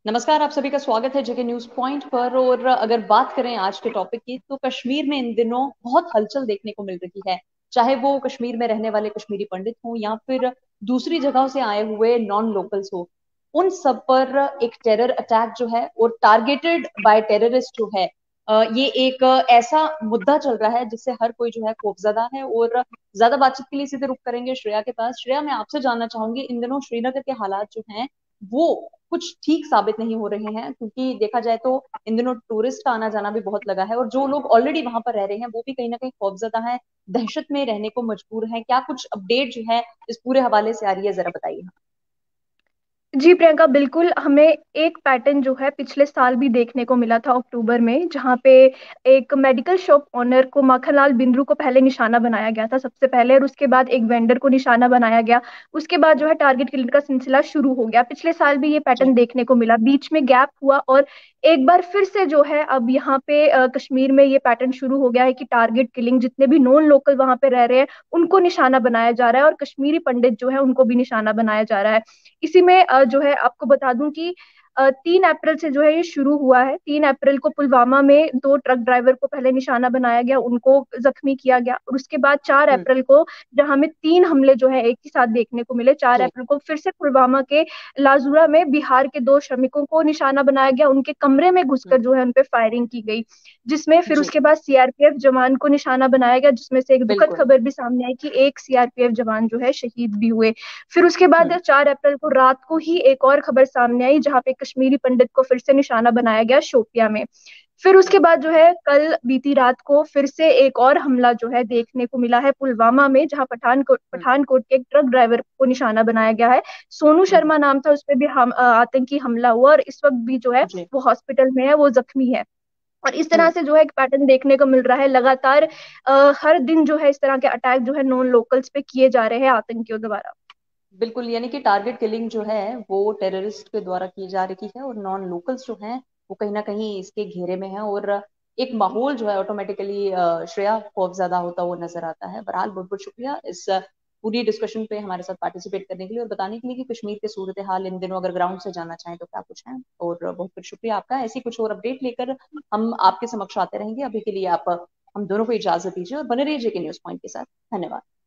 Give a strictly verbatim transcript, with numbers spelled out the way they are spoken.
नमस्कार, आप सभी का स्वागत है जेके न्यूज पॉइंट पर। और अगर बात करें आज के टॉपिक की, तो कश्मीर में इन दिनों बहुत हलचल देखने को मिल रही है। चाहे वो कश्मीर में रहने वाले कश्मीरी पंडित हों या फिर दूसरी जगहों से आए हुए नॉन लोकल्स हो, उन सब पर एक टेरर अटैक जो है और टारगेटेड बाय टेररिस्ट जो है, अ, ये एक ऐसा मुद्दा चल रहा है जिससे हर कोई जो है खौफजदा है। और ज्यादा बातचीत के लिए सीधे रुक करेंगे श्रेया के पास। श्रेया, मैं आपसे जानना चाहूंगी, इन दिनों श्रीनगर के हालात जो हैं वो कुछ ठीक साबित नहीं हो रहे हैं, क्योंकि देखा जाए तो इन दिनों टूरिस्ट का आना जाना भी बहुत लगा है और जो लोग ऑलरेडी वहां पर रह रहे हैं वो भी कहीं ना कहीं खौफजदा है, दहशत में रहने को मजबूर हैं। क्या कुछ अपडेट जो है इस पूरे हवाले से आ रही है, जरा बताइए। जी प्रियंका, बिल्कुल। हमें एक पैटर्न जो है पिछले साल भी देखने को मिला था अक्टूबर में, जहां पे एक मेडिकल शॉप ओनर को, माखनलाल बिंद्रू को पहले निशाना बनाया गया था सबसे पहले, और उसके बाद एक वेंडर को निशाना बनाया गया। उसके बाद जो है टारगेट किलिंग का सिलसिला शुरू हो गया। पिछले साल भी ये पैटर्न जी। देखने को मिला, बीच में गैप हुआ और एक बार फिर से जो है अब यहाँ पे अ, कश्मीर में ये पैटर्न शुरू हो गया है कि टारगेट किलिंग, जितने भी नॉन लोकल वहां पे रह रहे हैं उनको निशाना बनाया जा रहा है, और कश्मीरी पंडित जो है उनको भी निशाना बनाया जा रहा है। इसी में अ, जो है आपको बता दूं कि अ, तीन अप्रैल से जो है ये शुरू हुआ है। तीन अप्रैल को पुलवामा में दो ट्रक ड्राइवर को पहले निशाना बनाया गया, उनको जख्मी किया गया, और उसके बाद चार हम्म। अप्रैल को, जहां में तीन हमले जो है एक ही साथ देखने को मिले, चार जी। अप्रैल को फिर से पुलवामा के लाजूरा में बिहार के दो श्रमिकों को निशाना बनाया गया। उनके कमरे में घुसकर हम्म। जो है उनपे फायरिंग की गई, जिसमें फिर जी। उसके बाद सीआरपीएफ जवान को निशाना बनाया गया, जिसमें से एक दुखद बिल्कुल। खबर भी सामने आई कि एक सीआरपीएफ जवान जो है शहीद भी हुए। फिर उसके बाद हम्म। चार अप्रैल को रात को ही एक और खबर सामने आई, जहां पे कश्मीरी पंडित को फिर से निशाना बनाया गया शोपिया में। फिर उसके बाद जो है कल बीती रात को फिर से एक और हमला जो है देखने को मिला है पुलवामा में, जहां पठानकोट हम्म। पठानकोट के एक ट्रक ड्राइवर को निशाना बनाया गया है। सोनू हम्म। शर्मा नाम था, उस पर भी हम अ, आतंकी हमला हुआ, और इस वक्त भी जो है जी। वो हॉस्पिटल में है, वो जख्मी है। और इस तरह हम्म। से जो है एक पैटर्न देखने को मिल रहा है लगातार। अ, हर दिन जो है इस तरह के अटैक जो है नॉन लोकल्स पे किए जा रहे हैं आतंकियों द्वारा। बिल्कुल, यानी कि टारगेट किलिंग जो है वो टेररिस्ट के द्वारा की जा रही है और नॉन लोकल्स जो हैं वो कहीं ना कहीं इसके घेरे में है। और एक माहौल जो है ऑटोमेटिकली श्रेया खौफजदा होता हुआ नजर आता है। बहरहाल, बहुत बहुत शुक्रिया इस पूरी डिस्कशन पे हमारे साथ पार्टिसिपेट करने के लिए और बताने के लिए कि कश्मीर के सूरत हाल इन दिनों अगर ग्राउंड से जानना चाहें तो क्या कुछ है। और बहुत बहुत शुक्रिया आपका। ऐसी कुछ और अपडेट लेकर हम आपके समक्ष आते रहेंगे। अभी के लिए आप हम दोनों को इजाजत दीजिए और बने रहिए जेके न्यूज पॉइंट के साथ। धन्यवाद।